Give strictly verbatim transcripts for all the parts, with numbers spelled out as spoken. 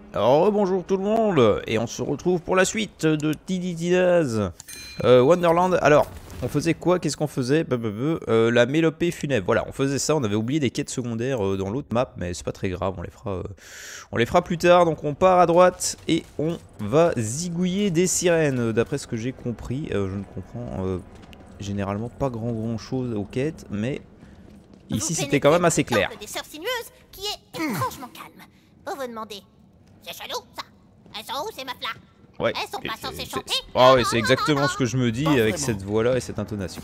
Alors bonjour tout le monde, et on se retrouve pour la suite de Tiny Tina's euh, Wonderland. Alors, on faisait quoi? Qu'est-ce qu'on faisait? euh, La mélopée funèbre, voilà, on faisait ça, on avait oublié des quêtes secondaires euh, dans l'autre map, mais c'est pas très grave, on les fera euh, on les fera plus tard. Donc on part à droite, et on va zigouiller des sirènes, d'après ce que j'ai compris. euh, Je ne comprends euh, généralement pas grand grand chose aux quêtes, mais ici c'était quand même assez clair. Des sœurs sinueuses qui est étrangement calme. Vous vous demandez, c'est chelou ça? Elles sont où ces meufs là? Ouais. Elles sont pas censées chanter? Ah ouais, c'est exactement ce que je me dis avec cette voix là et cette intonation.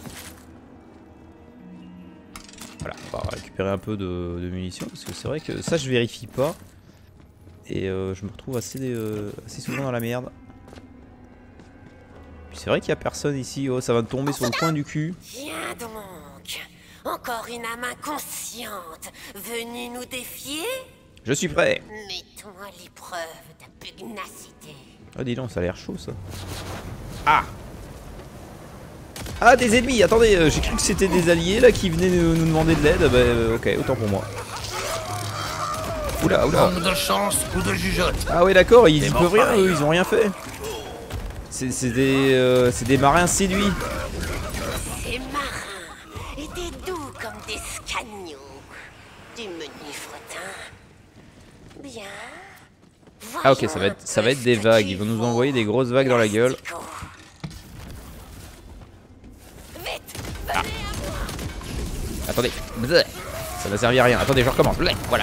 Voilà, on va récupérer un peu de, de munitions parce que c'est vrai que ça je vérifie pas. Et euh, je me retrouve assez, euh, assez souvent dans la merde. Puis c'est vrai qu'il y a personne ici, oh ça va me tomber sur le coin du cul. Viens donc, encore une âme inconsciente venue nous défier? Je suis prêt. Mettons à l'épreuve ta pugnacité. Oh dis donc, ça a l'air chaud ça. Ah Ah des ennemis, attendez, euh, j'ai cru que c'était des alliés là qui venaient nous, nous demander de l'aide. Bah euh, ok, autant pour moi. Oula, oula. Manque de chance ou de jugeote. Ah ouais d'accord, ils y peuvent rien, eux, ils ont rien fait. C'est des, euh, c'est des marins séduits. Ces marins étaient doux comme des scagnots. Du menu fretin. Bien. Ah ok, ça va être, ça va être des vagues, ils vont nous envoyer des grosses vagues dans la gueule. Ah. Attendez, ça va servir à rien, attendez je recommence, voilà.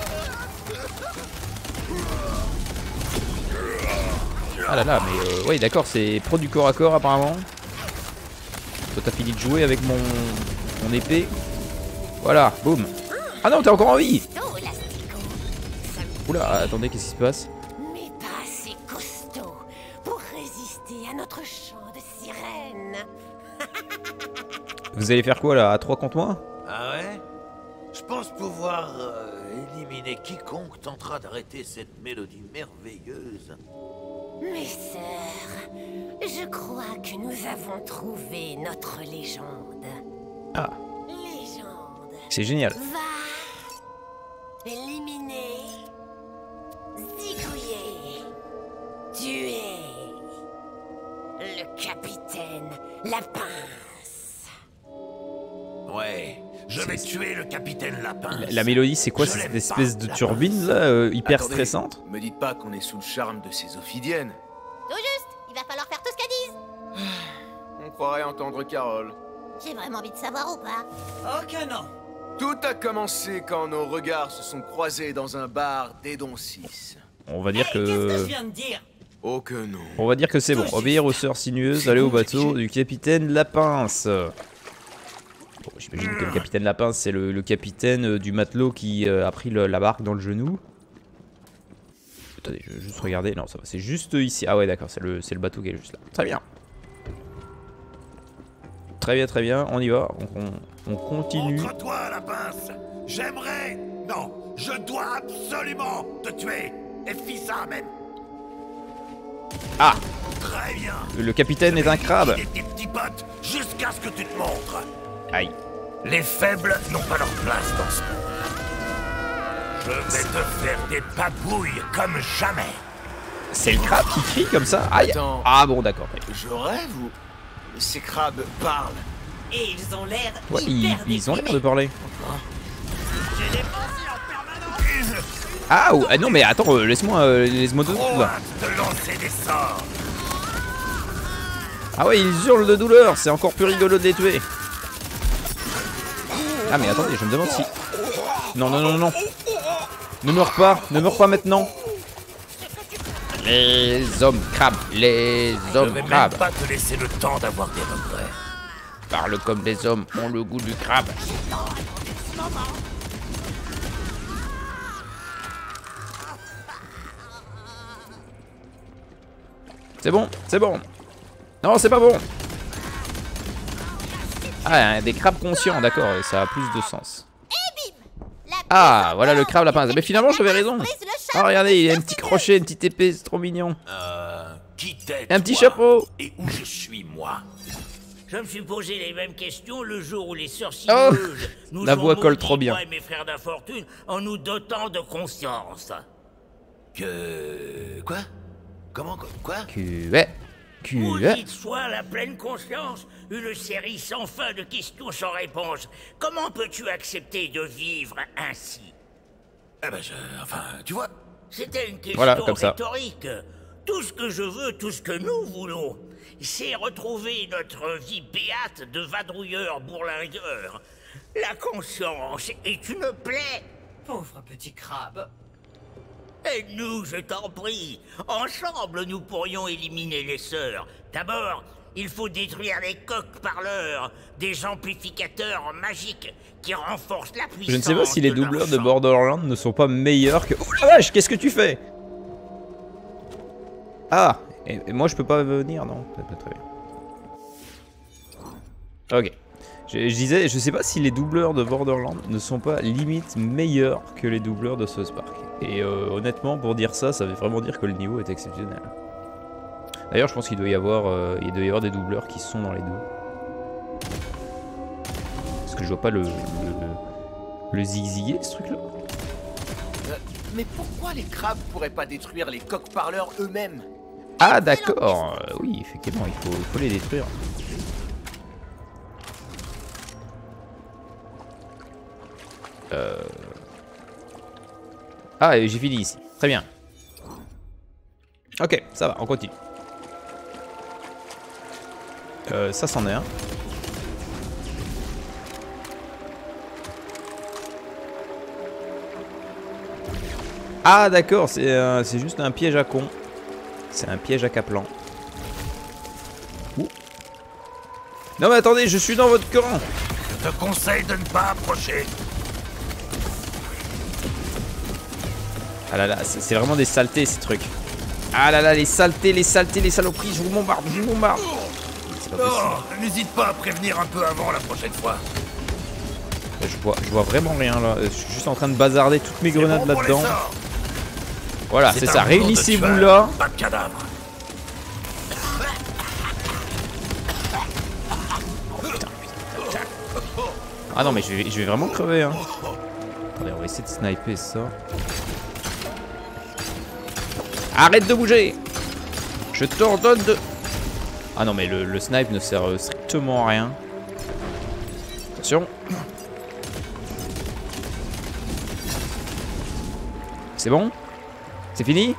Ah là là, mais euh, oui d'accord, c'est pro du corps à corps apparemment. Toi t'as fini de jouer avec mon, mon épée. Voilà, boum. Ah non, t'es encore en vie. Oula, attendez, qu'est-ce qui se passe? Mais pas assez costaud pour résister à notre chant de sirène. Vous allez faire quoi là, à trois contre moi? Ah ouais? Je pense pouvoir euh, éliminer quiconque tentera d'arrêter cette mélodie merveilleuse. Mes sœurs, je crois que nous avons trouvé notre légende. Ah. Légende. C'est génial. Va éliminer, zigouiller, tuer le capitaine Lapince. Ouais, je vais tuer le capitaine Lapin. La, la mélodie, c'est quoi? C'est cette espèce de turbine là, euh, hyper Attendez, stressante? Me dites pas qu'on est sous le charme de ces ophidiennes. Tout juste, il va falloir faire tout ce qu'elles disent. On croirait entendre Carole. J'ai vraiment envie de savoir ou pas. Oh que non. Tout a commencé quand nos regards se sont croisés dans un bar d'Edon six. On va dire Hey, qu'est-ce que je que... viens de dire? Oh que non. On va dire que c'est bon. Obéir aux sœurs sinueuses, aller au bateau du capitaine Lapince. Bon, j'imagine que le capitaine Lapince, c'est le, le capitaine du matelot qui euh, a pris le, la barque dans le genou. Attendez, je vais juste regarder. Non, ça va, c'est juste ici. Ah ouais, d'accord, c'est le, c'est le bateau qui est juste là. Très bien. Très bien, très bien, on y va. Donc on, on continue. Montre-toi la pince. J'aimerais... Non, je dois absolument te tuer. Et fis ça même. Ah! Très bien. Le capitaine est un crabe. Et tes petits potes jusqu'à ce que tu te montres. Aïe. Les faibles n'ont pas leur place dans ce monde. Je vais te faire des papouilles comme jamais. C'est le crabe qui crie comme ça? Aïe. Attends. Ah bon, d'accord. Je rêve ou... Ces crabes parlent. Et ils ont l'air Ouais, ils, hyper ils ont l'air de déprimés. parler. J'ai dépensé en permanence. Ah, oh, ah non mais attends, euh, laisse-moi euh, laisse-moi deux secondes Trop là. hâte de lancer des sorts. Ah ouais, ils hurlent de douleur, c'est encore plus rigolo de les tuer. Ah mais attendez, je me demande si... Non, non, non, non. Ne meurs pas, ne meurs pas maintenant. Les hommes crabes, les Je hommes vais même crabes. pas te laisser le temps d'avoir des regrets. Parle comme les hommes ont le goût du crabe. C'est bon, c'est bon. Non, c'est pas bon. Ah, des crabes conscients, d'accord, ça a plus de sens. Ah, voilà le crabe lapin. Mais finalement, j'avais raison. Oh, regardez, il a un petit crochet, une petite épée, c'est trop mignon. Euh... Qui t'es, Un petit toi chapeau. Et où je suis, moi? Je me suis posé les mêmes questions le jour où les sœurs Oh, sinueuses nous la ont voix colle maudits, trop bien. moi et mes frères d'infortune, en nous dotant de conscience. Que... Quoi? Comment? Quoi? Cuet. Cuet. Maudite soit la pleine conscience, une série sans fin de questions sans réponse. Comment peux-tu accepter de vivre ainsi? Eh ben je... Enfin, tu vois... C'était une question Voilà, comme ça. rhétorique. Tout ce que je veux, tout ce que nous voulons, c'est retrouver notre vie béate de vadrouilleurs bourlingueurs. La conscience est une plaie. Pauvre petit crabe. Aide-nous, je t'en prie. Ensemble, nous pourrions éliminer les sœurs. D'abord, il faut détruire les coqs parleurs, des amplificateurs magiques qui renforcent la puissance. Je ne sais pas si les de doubleurs de leur Borderlands ne sont pas meilleurs que... Oh la vache, qu'est-ce que tu fais? Ah, et, et moi je peux pas venir, non? Très bien. Ok. Je, je disais, je sais pas si les doubleurs de Borderlands ne sont pas limite meilleurs que les doubleurs de South Park. Et euh, honnêtement, pour dire ça, ça veut vraiment dire que le niveau est exceptionnel. D'ailleurs, je pense qu'il doit y avoir, euh, il doit y avoir des doubleurs qui sont dans les deux. Parce que je vois pas le, le, le, le zigziguer, ce truc-là. Euh, mais pourquoi les crabes pourraient pas détruire les coqs parleurs eux-mêmes? Ah d'accord, euh, oui, effectivement, il faut, il faut les détruire. Euh... Ah, j'ai fini ici. Très bien. Ok, ça va, on continue. Euh, ça, c'en est un. Ah, d'accord, c'est euh, c'est juste un piège à con. C'est un piège à Kaplan. Ouh. Non, mais attendez, je suis dans votre camp. Je te conseille de ne pas approcher. Ah là là, c'est vraiment des saletés ces trucs. Ah là là, les saletés, les saletés, les saloperies, je vous bombarde, je vous bombarde. C'est pas possible. Oh, n'hésite pas à prévenir un peu avant la prochaine fois. Je vois, je vois vraiment rien là. Je suis juste en train de bazarder toutes mes grenades bon là-dedans. Voilà, c'est un ça. monde de Réunissez-vous tueurs, là. Pas de cadavres. Ah non, mais je vais, je vais vraiment crever. Hein. Attendez, on va essayer de sniper ça. Arrête de bouger. Je t'ordonne de... Ah non, mais le, le snipe ne sert strictement à rien. Attention. C'est bon? C'est fini?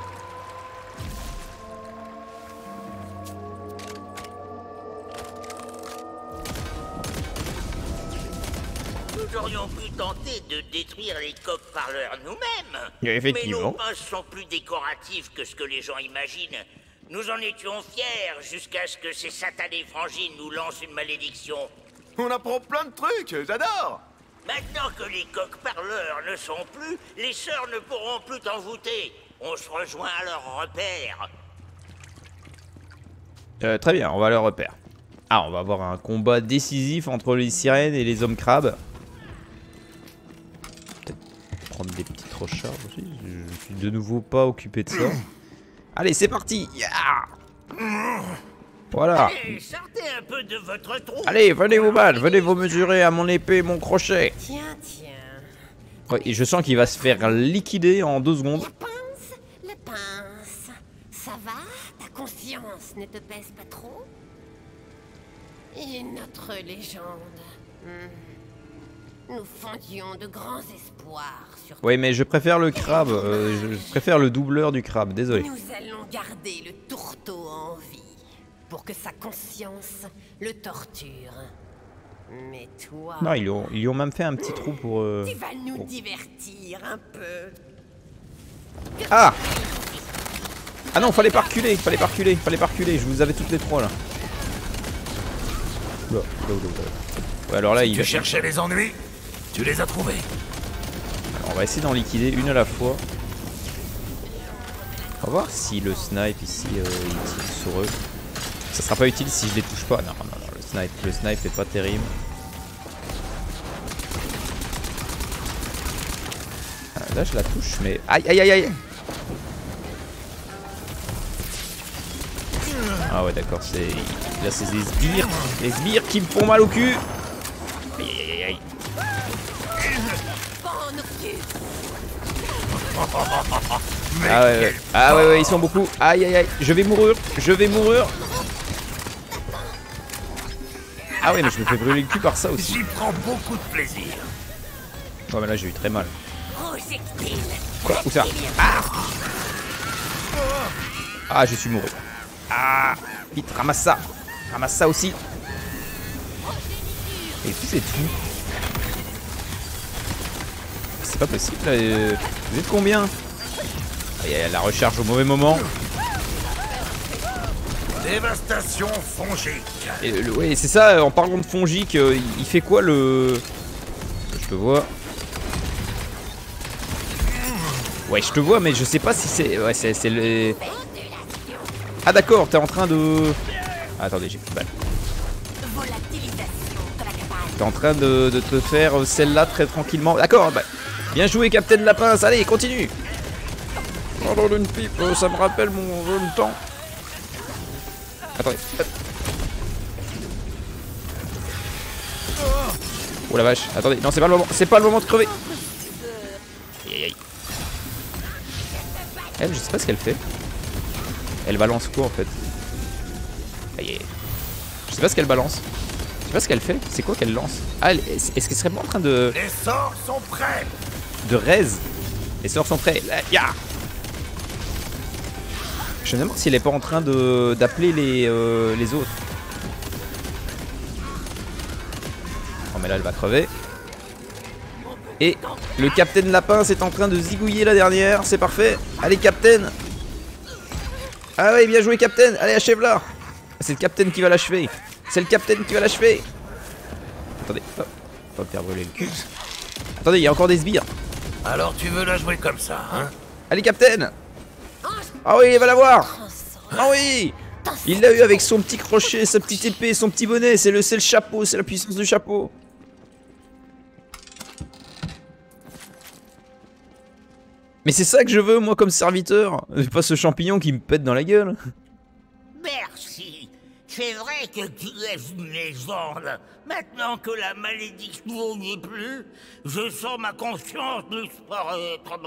Nous aurions pu tenter de détruire les coqs parleurs nous-mêmes. Effectivement. Mais nos passes sont plus décoratifs que ce que les gens imaginent. Nous en étions fiers jusqu'à ce que ces satanés frangines nous lancent une malédiction. On apprend plein de trucs, j'adore. Maintenant que les coqs parleurs ne sont plus, les sœurs ne pourront plus t'envoûter. On se rejoint à leur repère. Euh, très bien, on va à leur repère. Ah, on va avoir un combat décisif entre les sirènes et les hommes crabes. Peut-être prendre des petites recharges aussi. Je suis de nouveau pas occupé de ça. Allez, c'est parti. Yeah. Voilà. Allez, sortez un peu de votre trou. Allez, venez vous battre. Venez vous mesurer à mon épée et mon crochet. Tiens, tiens. Ouais, et je sens qu'il va se faire liquider en deux secondes. La pince, la pince. Ça va? Ta conscience ne te pèse pas trop? Et notre légende. Hmm. Nous fondions de grands espoirs sur toi. Oui, mais je préfère le crabe. Euh, je préfère le doubleur du crabe. Désolé. Nous allons garder le tourteau en vie pour que sa conscience le torture. Mais toi... Non, ils lui ont, ils lui ont même fait un petit trou pour... Euh, Tu vas nous pour... divertir un peu. Ah! Ah non, fallait pas reculer, fallait pas reculer, fallait pas reculer. Je vous avais toutes les trois là. Là, là, là, là. Ouais, alors là, il Tu cherchais les ennuis, tu les as trouvés. Alors, on va essayer d'en liquider une à la fois. On va voir si le snipe ici euh, il tire sur eux. Ça sera pas utile si je les touche pas. Non, non, non, le snipe, le snipe est pas terrible. Ah, là, je la touche, mais aïe, aïe, aïe, aïe. Ah ouais, d'accord, c'est là c'est des sbires, des sbires qui me font mal au cul. Aïe, aïe, aïe, aïe. Ah ouais, ouais. Ah ouais, ouais, ils sont beaucoup. Aïe, aïe, aïe. Je vais mourir. Je vais mourir. Ah ouais, mais je me fais brûler le cul par ça aussi. J'y prends beaucoup de plaisir. Ouais, mais là, j'ai eu très mal. Projectile. Quoi? Où ça? Ah, ah, je suis mouru. Ah, vite, ramasse ça. Ramasse ça aussi. Et puis c'est tout. C'est pas possible là. euh, Vous êtes combien? Il y a la recharge au mauvais moment. Dévastation fongique. Et le, ouais, c'est ça, en parlant de fongique, euh, il, il fait quoi le... Je te vois. Ouais, je te vois, mais je sais pas si c'est... Ouais, c'est le... Ah d'accord, t'es en train de... Ah, attendez, j'ai plus de balles. T'es en train de, de te faire celle-là très tranquillement. D'accord, bah, bien joué, Captain Lapin. Allez, continue. Oh, une pipe, ça me rappelle mon jeune temps. Attendez. Oh la vache, attendez, non c'est pas le moment, c'est pas le moment de crever. Aïe aïe aïe. Elle, je sais pas ce qu'elle fait. Elle balance quoi en fait? Aïe aïe. Je sais pas ce qu'elle balance. Je sais pas ce qu'elle fait, c'est quoi qu'elle lance? Ah, est-ce qu'elle serait pas en train de... Les sorts sont prêts. De raise. Les sorts sont prêts. Là, ya. Je me demande s'il est pas en train de d'appeler les, euh, les autres. Oh mais là elle va crever. Et le Captain Lapin c'est en train de zigouiller la dernière. C'est parfait. Allez Captain. Ah ouais, bien joué Captain. Allez, achève-la. C'est le Captain qui va l'achever. C'est le Captain qui va l'achever. Attendez, hop. Faut pas me faire brûler le cul. Attendez, il y a encore des sbires. Alors tu veux la jouer comme ça, hein? Allez Captain. Ah oui, il va l'avoir. Ah oui. Il l'a eu avec son petit crochet, sa petite épée, son petit bonnet. C'est le, le chapeau, c'est la puissance du chapeau. Mais c'est ça que je veux moi comme serviteur. Pas ce champignon qui me pète dans la gueule. Merci. C'est vrai que tu es une légende. Maintenant que la malédiction n'y est plus, je sens ma conscience disparaître.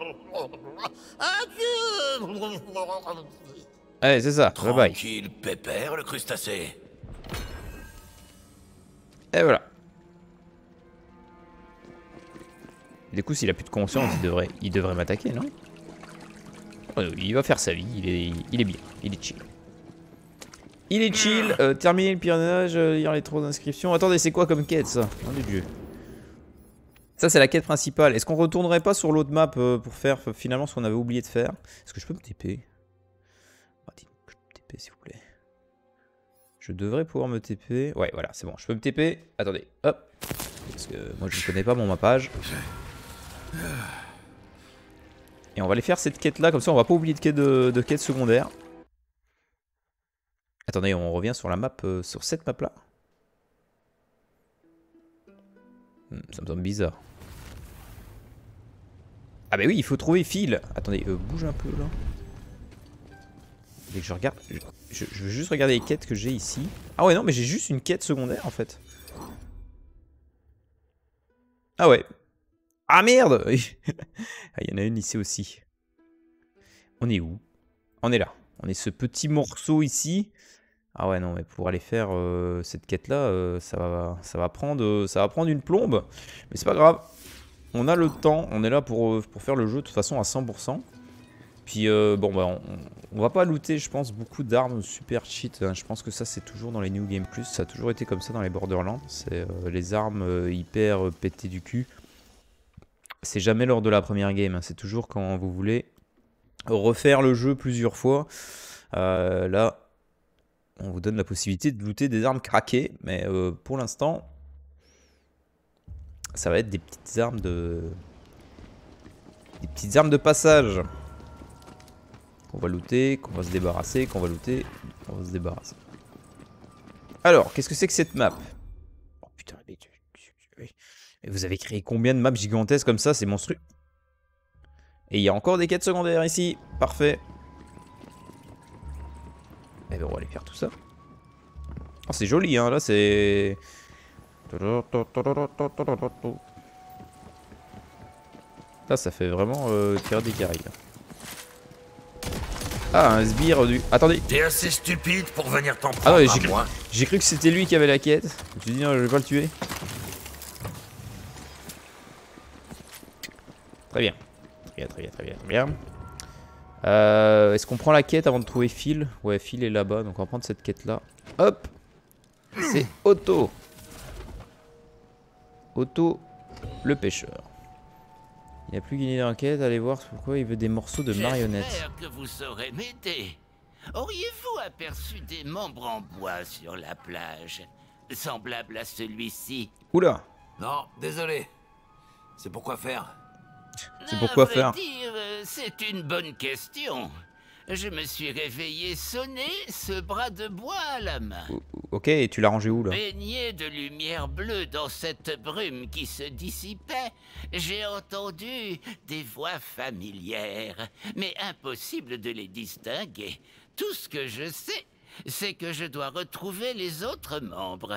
Adieu. Allez, c'est ça. Bye bye. Tranquille, pépère, le crustacé. Et voilà. Du coup, s'il a plus de conscience, il devrait, il devrait m'attaquer, non? Oh, il va faire sa vie. Il est, il est bien. Il est chill. Il est chill, euh, terminer le piranage, euh, lire les trop d'inscriptions. Attendez, c'est quoi comme quête ça? Oh mon Dieu. Ça c'est la quête principale. Est-ce qu'on retournerait pas sur l'autre map euh, pour faire euh, finalement ce qu'on avait oublié de faire? Est-ce que je peux me T P? Oh, dites-moi que je peux me T P s'il vous plaît. Je devrais pouvoir me T P. Ouais voilà, c'est bon, je peux me T P. Attendez, hop. Parce que moi je ne connais pas mon mappage. Et on va aller faire cette quête là, comme ça on va pas oublier de quête, de, de quête secondaire. Attendez, on revient sur la map, euh, sur cette map là. Hmm, ça me semble bizarre. Ah bah oui, il faut trouver Phil. Attendez, euh, bouge un peu là. Dès que je regarde, je, je, je veux juste regarder les quêtes que j'ai ici. Ah ouais non, mais j'ai juste une quête secondaire en fait. Ah ouais. Ah merde. Ah, il y en a une ici aussi. On est où? On est là. On est ce petit morceau ici. Ah ouais non mais pour aller faire euh, cette quête là euh, ça va ça va prendre euh, ça va prendre une plombe, mais c'est pas grave, on a le temps, on est là pour, euh, pour faire le jeu de toute façon à cent pour cent. Puis euh, bon bah on, on va pas looter je pense beaucoup d'armes super cheat, hein. Je pense que ça c'est toujours dans les New Game Plus, ça a toujours été comme ça dans les Borderlands, c'est euh, les armes euh, hyper euh, pétées du cul. C'est jamais lors de la première game, hein. C'est toujours quand vous voulez refaire le jeu plusieurs fois. Euh, là on vous donne la possibilité de looter des armes craquées, mais euh, pour l'instant, ça va être des petites armes de, des petites armes de passage qu'on va looter, qu'on va se débarrasser, qu'on va looter, qu'on va se débarrasser. Alors, qu'est-ce que c'est que cette map? Oh putain, mais vous avez créé combien de maps gigantesques comme ça? C'est monstrueux. Et il y a encore des quêtes secondaires ici, parfait. Eh ben on va aller faire tout ça. Oh, c'est joli hein, là c'est... Là ça fait vraiment euh, tirer des carrés. Ah, un sbire du... Attendez. T'es assez stupide pour venir t'en Ah prendre ouais, à j'ai cru, moi. j'ai cru que c'était lui qui avait la quête. Je me suis dit non, je vais pas le tuer. Très bien. Très bien, très bien, très bien, très bien. Euh, Est-ce qu'on prend la quête avant de trouver Phil? Ouais, Phil est là-bas, donc on va prendre cette quête-là. Hop. C'est Otto. Otto, le pêcheur. Il n'a plus gagné d'enquête, allez voir pourquoi il veut des morceaux de marionnettes. J'espère que vous saurez m'aider. Auriez-vous aperçu des membres en bois sur la plage, semblables à celui-ci? Oula. Non, désolé. C'est pour quoi faire? C'est pourquoi À vrai faire dire, euh, c'est une bonne question. Je me suis réveillé sonné, ce bras de bois à la main. Ok, et tu l'as rangé où là? Baigné de lumière bleue dans cette brume qui se dissipait, j'ai entendu des voix familières, mais impossible de les distinguer. Tout ce que je sais, c'est que je dois retrouver les autres membres.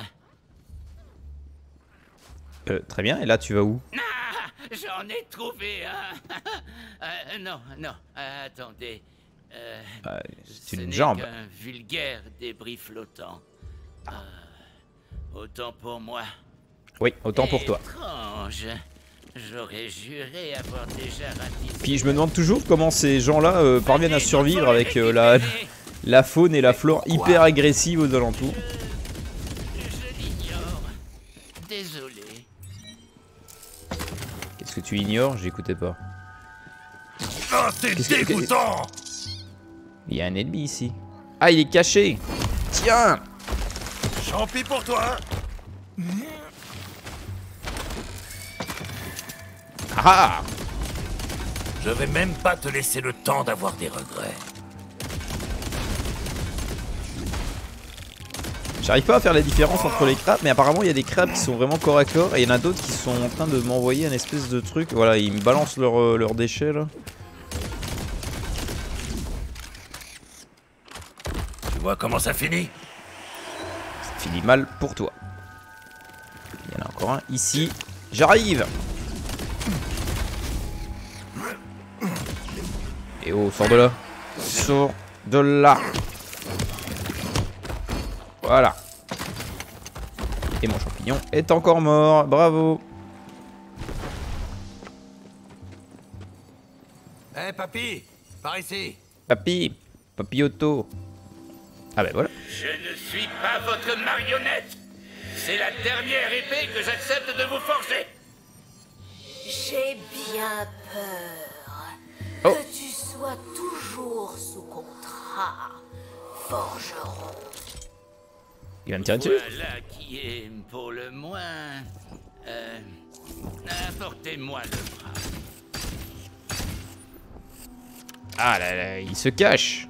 Euh, très bien, et là tu vas où? Ah, j'en ai trouvé un. euh, non, non, euh, attendez. Euh, bah, C'est ce une n'est jambe. qu'un vulgaire débris flottant. Euh, autant pour moi. Oui, autant pour toi. Étrange. J'aurais juré avoir déjà ratissé. Puis je me demande toujours comment ces gens-là euh, parviennent à survivre avec euh, la, la faune et la flore hyper agressive aux alentours. Je, je l'ignore. Désolé. Qu'est-ce que tu ignores? J'écoutais pas. Oh, t'es Qu'est-ce que- dégoûtant. Il y a un ennemi ici. Ah, il est caché. Tiens. Champi pour toi. Ah. Je vais même pas te laisser le temps d'avoir des regrets. J'arrive pas à faire la différence entre les crabes, mais apparemment il y a des crabes qui sont vraiment corps à corps et il y en a d'autres qui sont en train de m'envoyer un espèce de truc. Voilà, ils me balancent leurs euh, leurs déchets là. Tu vois comment ça finit? Ça finit mal pour toi. Il y en a encore un ici. J'arrive. Et oh, sors de là. Sors de là. Voilà. Et mon champignon est encore mort. Bravo. Hé, hey, papy, par ici. Papy. Papilloto. Ah ben voilà. Je ne suis pas votre marionnette. C'est la dernière épée que j'accepte de vous forger. J'ai bien peur Oh. que tu sois toujours sous contrat, forgeron. Il va me tirer dessus. Voilà qui est, pour le moins... Euh... Apportez-moi le bras. Ah là là, il se cache.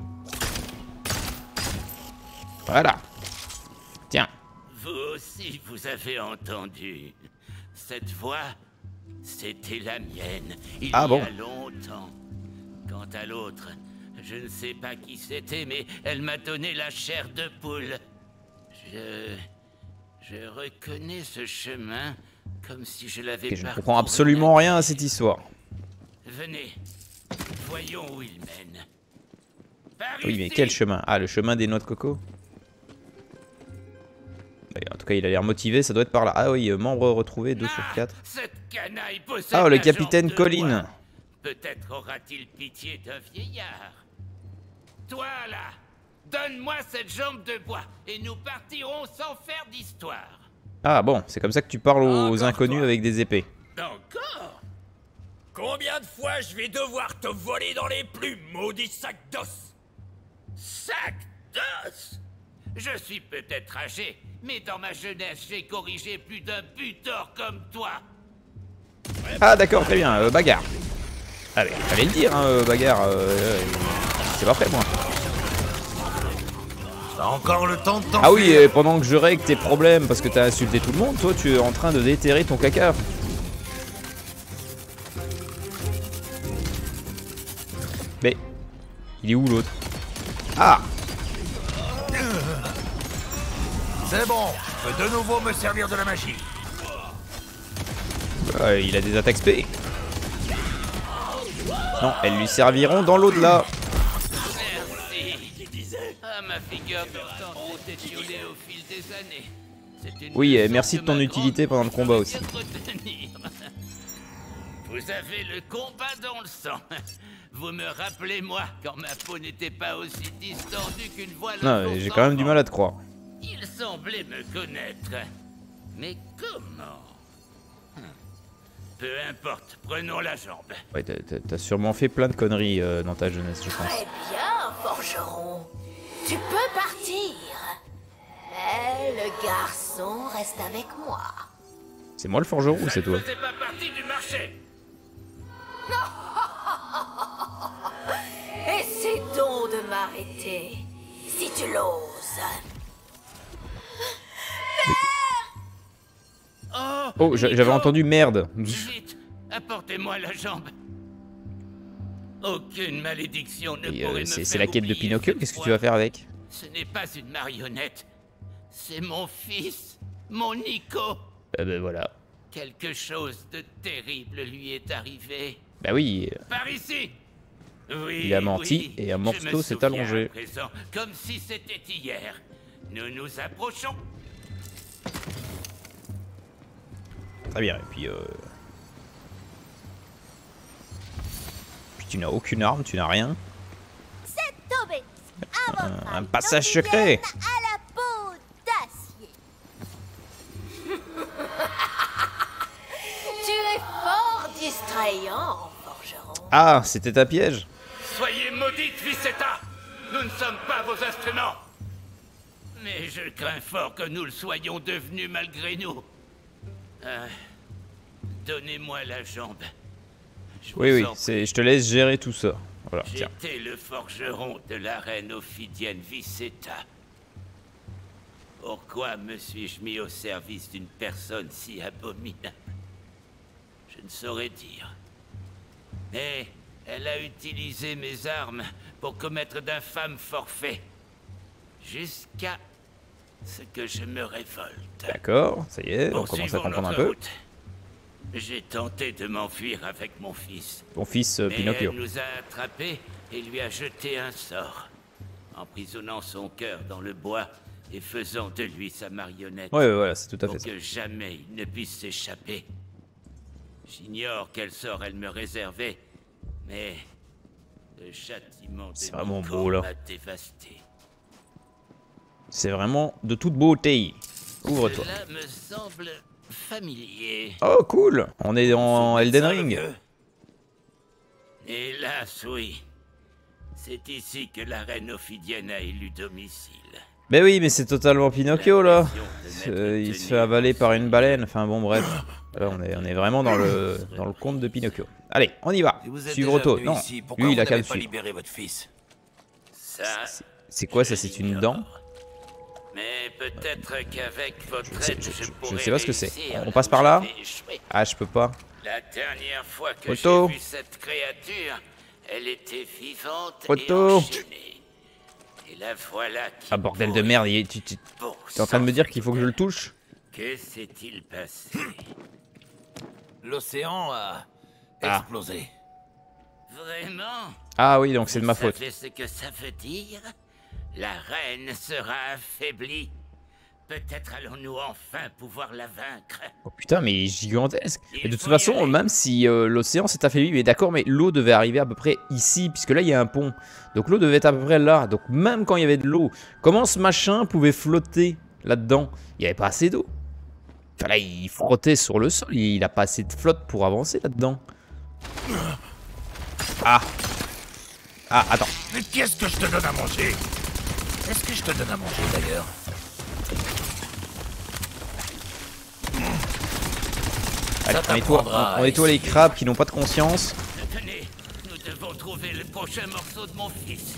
Voilà. Tiens. Vous aussi, vous avez entendu. Cette voix, c'était la mienne, il Ah y bon? a longtemps. Quant à l'autre, je ne sais pas qui c'était, mais elle m'a donné la chair de poule. Je... Je reconnais ce chemin comme si je l'avais Ok, je ne parcouru comprends absolument rien à cette histoire. Venez, voyons où il mène. Par Oui, mais ici. quel chemin? Ah, le chemin des noix de coco. En tout cas, il a l'air motivé, ça doit être par là. Ah oui, euh, membre retrouvé, deux sur quatre. Cette canaille possède Ah, le la capitaine jambe de Colin. bois. Peut-être aura-t-il pitié d'un vieillard. Toi là, donne-moi cette jambe de bois et nous partirons sans faire d'histoire. Ah bon, c'est comme ça que tu parles aux Encore inconnus toi. avec des épées. Encore? Combien de fois je vais devoir te voler dans les plumes, maudit sac d'os? Sac d'os? Je suis peut-être âgé, mais dans ma jeunesse, j'ai corrigé plus d'un butor comme toi. Ah d'accord, très bien, euh, bagarre. Allez, fallait le dire, hein, euh, bagarre. Euh, euh, c'est pas prêt, moi. T'as encore le temps de t'enfuir. Ah oui, et pendant que je règle tes problèmes parce que t'as insulté tout le monde, toi tu es en train de déterrer ton caca. Mais, il est où l'autre? Ah! C'est bon, je peux de nouveau me servir de la magie. Euh, il a des attaques spé. Non, elles lui serviront dans l'au-delà. ma figure pourtant s'est étiolée au fil des années. C'est une Oui, leçon merci que de ton ma utilité grande pendant le combat bouche aussi. saurait bien retenir. Vous avez le combat dans le sang. Vous me rappelez moi quand ma peau n'était pas aussi distendue qu'une voile. Non, j'ai quand même du mal à te croire. Il semblait me connaître. Mais comment? Peu importe, prenons la jambe. Ouais, t'as sûrement fait plein de conneries euh, dans ta jeunesse, je pense. Très bien, forgeron. Tu peux partir. Mais le garçon reste avec moi. C'est moi le forgeron ou c'est toi? Ça ne faisait pas partie du marché. Essaie donc de m'arrêter, si tu l'oses. Oh, Oh, j'a- j'avais Nico, entendu merde. Vite, apportez-moi la jambe. Aucune malédiction ne Et, euh, pourrait me C'est faire c'est la quête de oublier Pinocchio, cette qu'est-ce que tu fois. vas faire avec? Ce n'est pas une marionnette. C'est mon fils, mon Nico. Bah, bah voilà. Quelque chose de terrible lui est arrivé. Bah oui, euh, Par ici. Oui, Il a menti oui, et un je morceau me s'est souviens allongé. à présent, comme si c'était hier. Nous nous approchons. très bien. Et puis, euh... puis tu n'as aucune arme, tu n'as rien. C'est tombé. Un, un passage secret. À la peau d'acier. Tu es fort distrayant, forgeron. Ah, c'était un piège. Soyez maudite, Vicetta. Nous ne sommes pas vos instruments. Mais je crains fort que nous le soyons devenus malgré nous. Ah, donnez-moi la jambe. Je Oui, vous oui, en c'est, je te laisse gérer tout ça. Voilà, tiens. J'étais le forgeron de la reine ophidienne Vicetta. Pourquoi me suis-je mis au service d'une personne si abominable? Je ne saurais dire. Mais elle a utilisé mes armes pour commettre d'infâmes forfaits. Jusqu'à ce que je me révolte. D'accord, ça y est, on commence à Poursuivons comprendre un notre peu. route. J'ai tenté de m'enfuir avec mon fils. Ton fils euh, Mais Pinocchio. elle nous a attrapés et lui a jeté un sort, emprisonnant son cœur dans le bois et faisant de lui sa marionnette. Ouais, ouais, voilà, c'est tout à pour fait ça. que jamais il ne puisse s'échapper. J'ignore quel sort elle me réservait, mais le châtiment de C'est vraiment Nico beau, là. m'a dévasté. C'est vraiment de toute beauté. Ouvre-toi. Cela me semble familier. Oh, cool. On est dans Elden Ring. Hélas, oui. C'est ici que la reine ophidienne a élu domicile. Mais oui, mais c'est totalement Pinocchio, là. L'impression de n'être Euh, Il se tenu fait avaler en par une sécurité. baleine. Enfin, bon, bref. Là, on est, on est vraiment dans le, dans le conte de Pinocchio. Allez, on y va. Si vous êtes Suivre déjà Otto. venu Non, ici, pourquoi lui, il vous a qu'à n'avez me pas suivre. libéré votre fils? Ça, C'est quoi, je ça? C'est une l'ignore. dent? Mais peut-être qu'avec votre sais- aide, je- je, je- je pourrai sais pas ce que c'est. réussir On là passe où par là? j'avais échoué. Ah, je peux pas. La dernière fois que Otto. j'ai vu cette créature, elle était vivante Otto. et enchaînée. Et la voilà qui Ah, bordel de pourrit. merde. il est- Tu, tu- Bon t'es en train de me dire sang, qu'il faut que je le touche? Que s'est-il passé? L'océan a Ah. explosé. Vraiment? Ah oui, donc c'est de ma Vous faute. savez ce que ça veut dire? La reine sera affaiblie. Peut-être allons-nous enfin pouvoir la vaincre. Oh putain, mais il est gigantesque. Il Et de toute faut y façon, aller. même si euh, l'océan s'est affaibli, mais d'accord, mais l'eau devait arriver à peu près ici, puisque là il y a un pont. Donc l'eau devait être à peu près là. Donc même quand il y avait de l'eau, comment ce machin pouvait flotter là-dedans? Il n'y avait pas assez d'eau. Enfin là, il frottait sur le sol, il a pas assez de flotte pour avancer là-dedans. Ah. Ah, attends. Mais qu'est-ce que je te donne à manger? Qu'est-ce que je te donne à manger d'ailleurs? Allez, Ça on nettoie, t'apprendra on- on nettoie à les essayer. crabes qui n'ont pas de conscience. Tenez, nous devons trouver le prochain morceau de mon fils.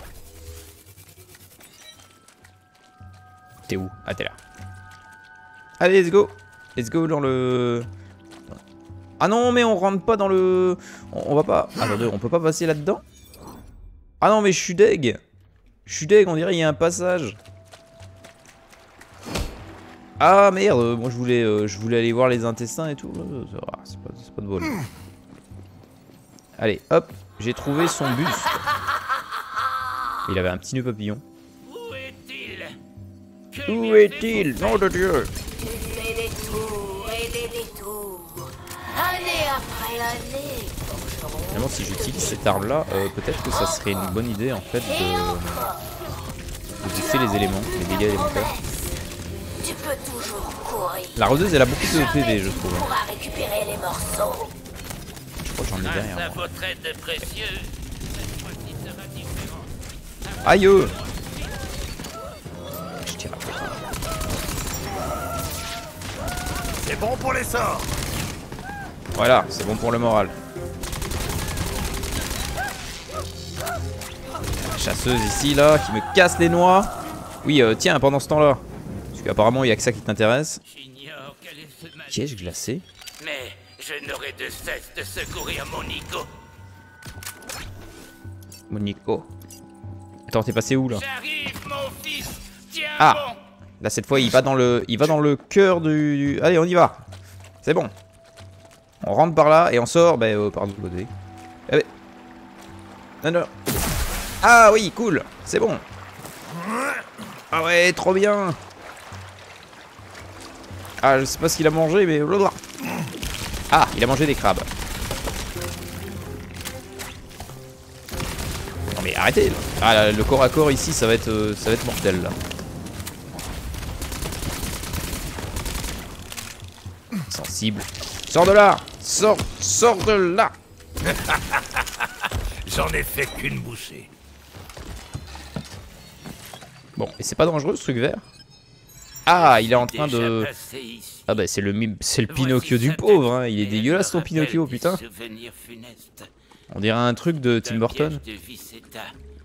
T'es où? Ah, t'es là. Allez, let's go. Let's go dans le... Ah non, mais on rentre pas dans le... On, on va pas... Attendez, on peut pas passer là-dedans? Ah non, mais je suis deg. Je suis deg, on dirait qu'il y a un passage. Ah merde, moi je voulais, euh, je voulais aller voir les intestins et tout. Euh, ah, c'est pas, c'est pas de bol. Allez, hop, j'ai trouvé son buste. Il avait un petit nœud papillon. Où est-il? Nom de Dieu! Tu fais des tours et des détours. Année après année, forgeron. Finalement, si j'utilise cette arme-là, euh, peut-être que ça serait une bonne idée en fait Et de, encore. de baisser les éléments, les dégâts élémentaires. Tu peux toujours courir. La roseuse, elle a beaucoup de P V, je trouve. Tu pourras récupérer les morceaux. Je crois que j'en ai derrière Grâce à moi. votre aide précieuse, cette fois-ci sera différente. Aïe! euh. Je tire à côté. C'est bon pour les sorts. Voilà, c'est bon pour le moral. La chasseuse ici, là, qui me casse les noix. Oui, euh, tiens, pendant ce temps-là. Parce qu'apparemment, il n'y a que ça qui t'intéresse. J'ignore quel est ce mal. Qui ai-je glacé? Mais je n'aurai de cesse de secourir mon Nico. Monico. Attends, t'es passé où, là? J'arrive, mon fils. Tiens Ah. bon. Là, cette fois, il va dans le, il va dans le cœur du... du- Allez, on y va. C'est bon. On rentre par là et on sort ben, euh, par l'autre côté. Eh ben. Non, non. Ah oui, cool. C'est bon. Ah ouais, trop bien. Ah, je sais pas ce qu'il a mangé, mais... Ah, il a mangé des crabes. Non mais arrêtez. Ah, là, le corps à corps ici, ça va être, euh, ça va être mortel, là. Sensible. Sors de là. Sors, sors de là. J'en ai fait qu'une bouchée. Bon, et c'est pas dangereux ce truc vert? Ah, il est en train Déjà de... passé ici. Ah bah c'est le, mi- c'est le Voici Pinocchio du cette pauvre, hein. Il est et dégueulasse ton me rappelle Pinocchio, des putain. souvenirs funestes On dirait un truc de Tim d'un Burton. piège de Vicetta.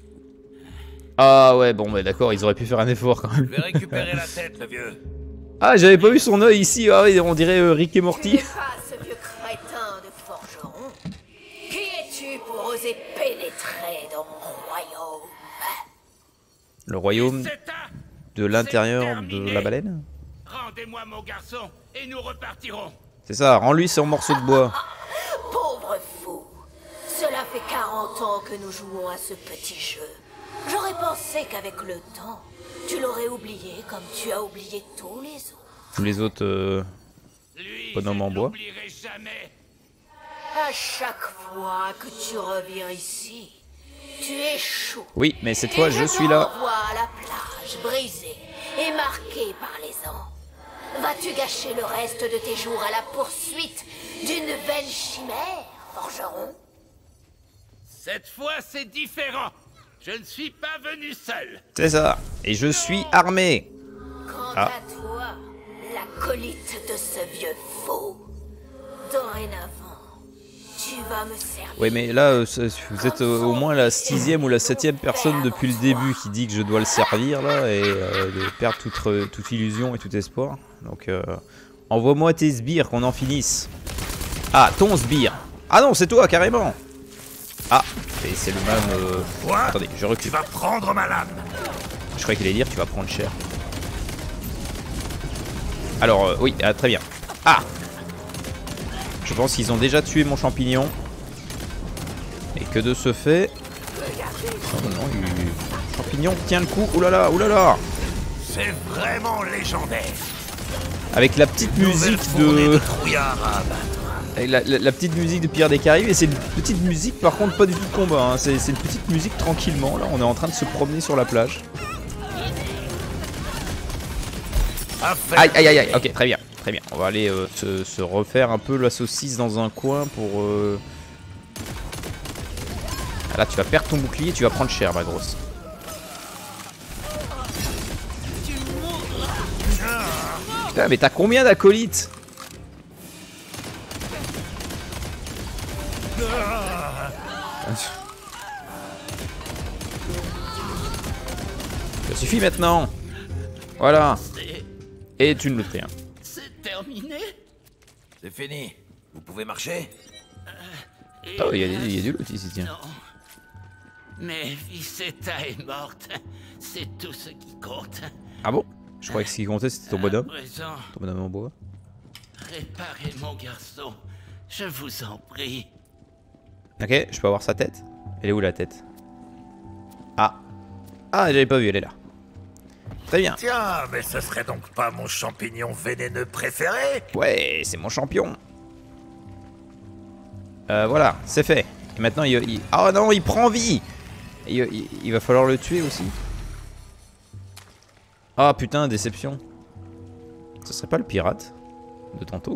Ah ouais, bon bah d'accord, ils auraient pu faire un effort quand même. Je vais récupérer la tête, le vieux. Ah, j'avais pas vu son œil ici, ah oui, on dirait euh, Rick et Tu Morty. n'es pas ce vieux crétin de forgeron. Qui es-tu pour oser pénétrer dans mon royaume? Le royaume Vicetta, de l'intérieur c'est de terminé. la baleine? rendez-moi mon garçon et nous repartirons. C'est ça, rends-lui son morceau de bois. Pauvre fou. Cela fait quarante ans que nous jouons à ce petit jeu. J'aurais pensé qu'avec le temps, tu l'aurais oublié comme tu as oublié tous les autres. Tous les autres... euh, Lui, Bonhomme je en ne bois. l'oublierai jamais. À chaque fois que tu reviens ici, tu échoues. Oui, mais cette Et fois, je suis là. t'envoie à la plage, brisée et marquée par les ans. Vas-tu gâcher le reste de tes jours à la poursuite d'une vaine chimère, forgeron? Cette fois, c'est différent. Je ne suis pas venu seul. C'est ça. Et je suis armé. Quant Ah. à toi, l'acolyte de ce vieux fou, dorénavant, tu vas me servir. Oui, mais là, euh, c'est- vous êtes euh, au moins la sixième ou la septième personne depuis le début qui dit que je dois le servir, là, et euh, de perdre toute, re- toute illusion et tout espoir. Donc, euh, envoie-moi tes sbires, qu'on en finisse. Ah, ton sbire. Ah non, c'est toi, carrément. Ah, et c'est le même... euh, Quoi? Attendez, je Tu recule. vas prendre ma lame. Je croyais qu'il allait dire tu vas prendre cher. Alors, euh, oui, ah, très bien. Ah! Je pense qu'ils ont déjà tué mon champignon. Et que de ce fait... Oh non, il... champignon tient le coup. Oulala, oulala! C'est vraiment légendaire. Avec la petite Nouvelle musique fournée de... de trouillards à abattre. Avec la, la- la petite musique de Pierre des Caraïbes. Et c'est une petite musique, par contre, pas du tout de combat. Hein. C'est c'est une petite musique tranquillement. Là, on est en train de se promener sur la plage. Affaire Aïe aïe aïe aïe, terminée. ok très bien, très bien. On va aller euh, se, se refaire un peu la saucisse dans un coin pour... Euh... Ah, là tu vas perdre ton bouclier, tu vas prendre cher ma grosse. Putain mais t'as combien d'acolytes? Ça suffit maintenant. Voilà. C'est- Et tu ne le fais rien. C'est terminé. C'est fini. Vous pouvez marcher? Et Ah, il y a, des- il y a bien du loot ici, tiens. Non. Mais Vicetta est morte. C'est tout ce qui compte. Ah bon? Je croyais que ce qui comptait c'était ton À bonhomme. présent, Ton bonhomme en bois. réparez mon garçon. Je vous en prie. Ok, je peux avoir sa tête. Elle est où la tête? Ah. Ah, j'avais pas vu, elle est là. Très bien. Tiens, mais ce serait donc pas mon champignon vénéneux préféré? Ouais, c'est mon champion. Euh, voilà, c'est fait. Et maintenant, il, il... Ah non, il prend vie. Il, il, il va falloir le tuer aussi. Ah putain, déception. Ce serait pas le pirate de tantôt?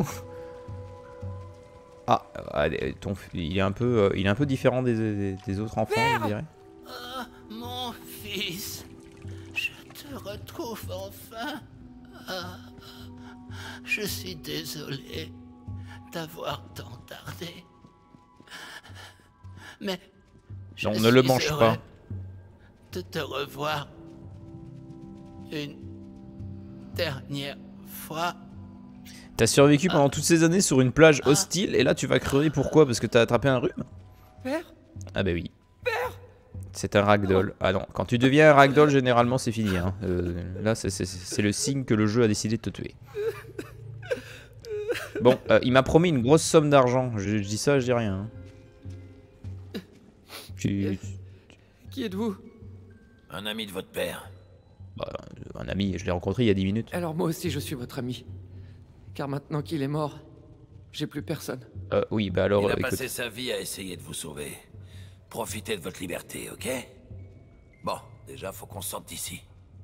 Ah, ton, il est un peu, euh, il est un peu différent des, des, des autres enfants, je dirais. Oh, mon fils, je te retrouve enfin. Ah, je suis désolé d'avoir tant tardé. Mais je on ne le suis mange heureux pas. De te revoir une dernière fois. T'as survécu pendant toutes ces années sur une plage hostile et là tu vas crever, pourquoi? Parce que t'as attrapé un rhume? Père? Ah bah oui. Père? C'est un ragdoll. Ah non, quand tu deviens un ragdoll, généralement c'est fini. Hein. Euh, là c'est le signe que le jeu a décidé de te tuer. Bon, euh, il m'a promis une grosse somme d'argent. Je, je dis ça, je dis rien. Hein. Tu... Qui êtes-vous? Un ami de votre père. Bah, un ami, je l'ai rencontré il y a dix minutes. Alors moi aussi je suis votre ami. Car maintenant qu'il est mort, j'ai plus personne. Euh, oui, bah alors... Il a écoute. passé sa vie à essayer de vous sauver. Profitez de votre liberté, ok? Bon, déjà, faut qu'on sorte d'ici.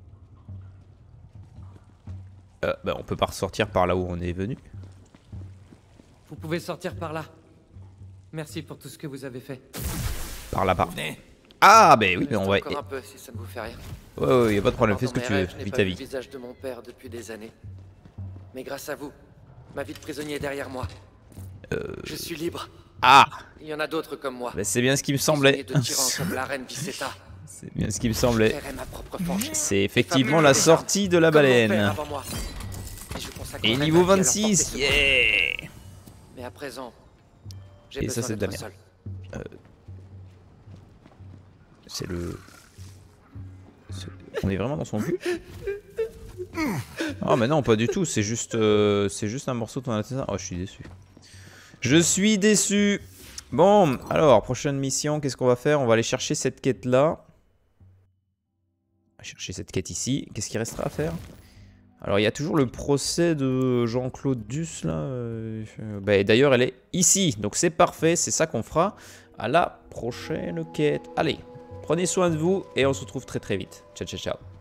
Euh, bah on peut pas ressortir par là où on est venu. Vous pouvez sortir par là. Merci pour tout ce que vous avez fait. Par là-bas. Venez. Ah, bah oui, mais on va... Encore un peu si ça ne vous fait rien. Ouais, ouais, y a pas de problème, fais ce que tu veux, vis ta vie. Je n'ai pas vu le visage de mon père depuis des années. Mais grâce à vous, ma vie de prisonnier est derrière moi. Euh... Je suis libre. Ah! Il y en a d'autres comme moi. Bah c'est bien ce qui me semblait. De tyrans comme la reine Vicetta. C'est bien ce qui me semblait. C'est C'est effectivement la sortie de la baleine. Et, Et niveau vingt-six, yeah! Mais à présent, et ça c'est de la merde. Euh... C'est le... On est vraiment dans son cul? Oh mais non, pas du tout, c'est juste, euh, c'est juste un morceau de ton attention. Oh, je suis déçu. Je suis déçu. Bon, alors, prochaine mission, qu'est-ce qu'on va faire? On va aller chercher cette quête-là. On va chercher cette quête ici. Qu'est-ce qu'il restera à faire? Alors, il y a toujours le procès de Jean-Claude Duss, là. Euh, bah, d'ailleurs, elle est ici. Donc, c'est parfait, c'est ça qu'on fera à la prochaine quête. Allez, prenez soin de vous et on se retrouve très très vite. Ciao, ciao, ciao.